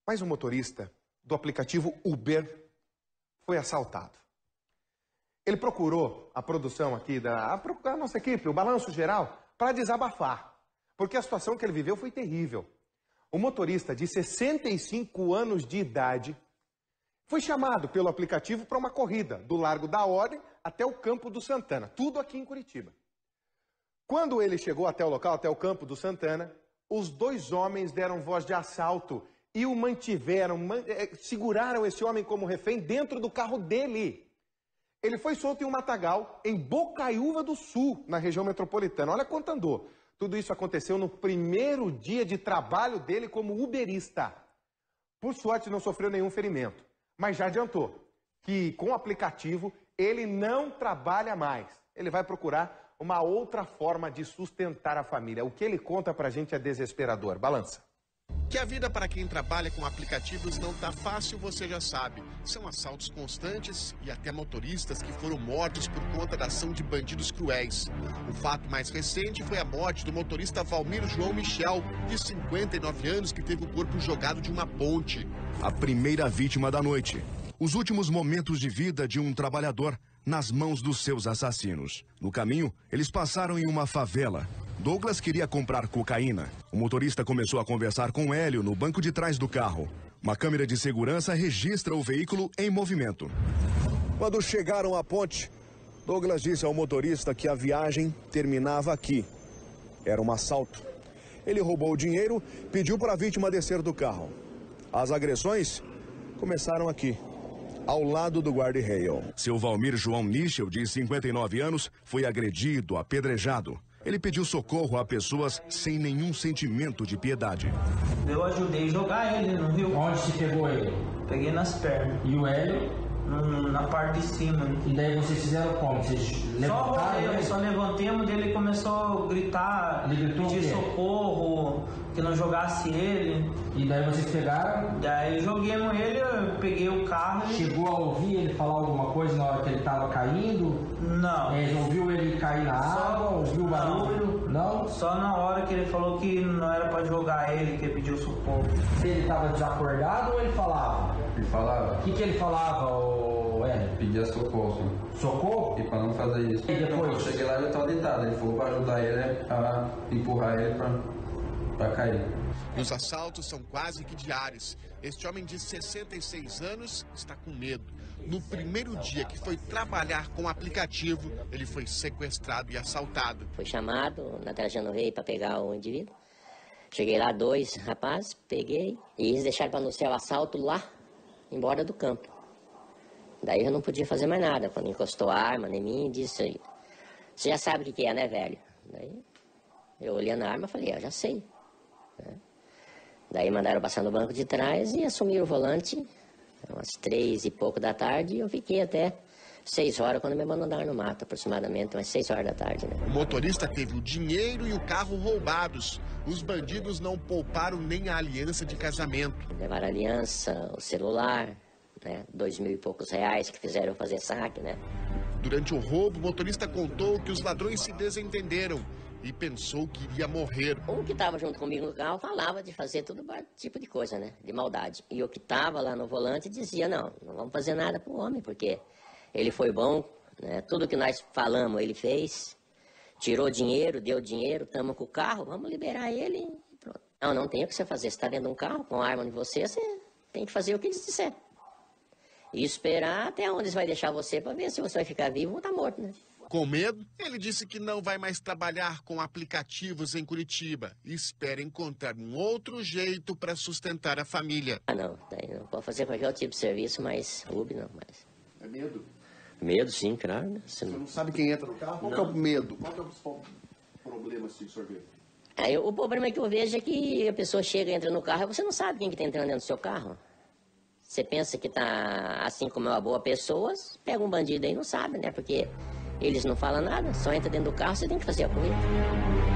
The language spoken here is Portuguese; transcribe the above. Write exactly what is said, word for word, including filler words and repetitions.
Mas o motorista do aplicativo Uber foi assaltado. Ele procurou a produção aqui, da, a, a nossa equipe, o Balanço Geral, para desabafar. Porque a situação que ele viveu foi terrível. O motorista de sessenta e cinco anos de idade foi chamado pelo aplicativo para uma corrida do Largo da Ordem até o Campo do Santana, tudo aqui em Curitiba. Quando ele chegou até o local, até o Campo do Santana, os dois homens deram voz de assalto e o mantiveram, man, seguraram esse homem como refém dentro do carro dele. Ele foi solto em um matagal em Bocaiúva do Sul, na região metropolitana. Olha quanto andou. Tudo isso aconteceu no primeiro dia de trabalho dele como uberista. Por sorte, não sofreu nenhum ferimento. Mas já adiantou que com o aplicativo ele não trabalha mais. Ele vai procurar uma outra forma de sustentar a família. O que ele conta pra gente é desesperador. Balança. Que a vida para quem trabalha com aplicativos não tá fácil, você já sabe. São assaltos constantes e até motoristas que foram mortos por conta da ação de bandidos cruéis. O fato mais recente foi a morte do motorista Valmir João Michel, de cinquenta e nove anos, que teve o corpo jogado de uma ponte. A primeira vítima da noite. Os últimos momentos de vida de um trabalhador nas mãos dos seus assassinos. No caminho, eles passaram em uma favela. Douglas queria comprar cocaína. O motorista começou a conversar com Hélio no banco de trás do carro. Uma câmera de segurança registra o veículo em movimento. Quando chegaram à ponte, Douglas disse ao motorista que a viagem terminava aqui. Era um assalto. Ele roubou o dinheiro, pediu para a vítima descer do carro. As agressões começaram aqui, ao lado do guarda-reio. Seu Valmir João Michel, de cinquenta e nove anos, foi agredido, apedrejado. Ele pediu socorro a pessoas sem nenhum sentimento de piedade. Eu ajudei a jogar ele, não viu? Onde se pegou ele? Peguei nas pernas. E o Hélio? No, na parte de cima. E daí vocês fizeram como? Vocês levantaram? Só, eu, só levantemos, ele começou a gritar, pedir socorro, que não jogasse ele. E daí vocês pegaram? Daí joguemos ele, eu peguei o carro. E... Chegou a ouvir ele falar alguma coisa na hora que ele estava caindo? Não. É, ouviu ele cair na só, água? Ouviu o barulho? Não. não? Só na hora que ele falou que não era pra jogar ele, que ele pediu socorro. Ele estava desacordado ou ele falava? Ele falava. O que, que ele falava, ô Hélio? Pedia socorro. Sim. Socorro? E pra não fazer isso. E depois? Eu cheguei lá e eu tava deitado. Ele falou pra ajudar ele a empurrar ele pra, pra cair. Os assaltos são quase que diários. Este homem de sessenta e seis anos está com medo. No primeiro dia que foi trabalhar com o aplicativo, ele foi sequestrado e assaltado. Foi chamado na Trajano Rei para pegar o indivíduo. Cheguei lá, dois rapazes, peguei e eles deixaram para anunciar o assalto lá, embora do campo. Daí eu não podia fazer mais nada. Quando encostou a arma em mim, disse: "Você já sabe o que é, né, velho?" Daí eu olhei na arma e falei: "Eu já sei." Né? Daí mandaram passar no banco de trás e assumiram o volante umas três e pouco da tarde, e eu fiquei até seis horas quando me abandonaram no mato, aproximadamente umas seis horas da tarde. Né? O motorista teve o dinheiro e o carro roubados. Os bandidos não pouparam nem a aliança de casamento. Levaram a aliança, o celular, né? Dois mil e poucos reais que fizeram eu fazer saque, né? Durante o roubo, o motorista contou que os ladrões se desentenderam e pensou que iria morrer. O que estava junto comigo no carro falava de fazer todo tipo de coisa, né? De maldade. E o que estava lá no volante dizia: não, não vamos fazer nada pro homem, porque ele foi bom, né? Tudo que nós falamos ele fez, tirou dinheiro, deu dinheiro, estamos com o carro, vamos liberar ele e pronto. Não, não tem o que você fazer. Você está vendo um carro com arma em você, você tem que fazer o que eles disser. E esperar até onde eles vão deixar você para ver se você vai ficar vivo ou tá morto, né? Com medo, ele disse que não vai mais trabalhar com aplicativos em Curitiba e espera encontrar um outro jeito para sustentar a família. Ah, não, daí não pode fazer qualquer outro tipo de serviço, mas Uber não mais. É medo? Medo, sim, claro. Né? Você não sabe quem entra no carro? Qual que é o medo? Qual que é o principal problema assim, que o senhor vê? É, o problema que eu vejo é que a pessoa chega e entra no carro e você não sabe quem que está entrando dentro do seu carro. Você pensa que tá assim como é uma boa pessoa, pega um bandido aí e não sabe, né? Porque eles não falam nada, só entra dentro do carro, você tem que fazer a coisa.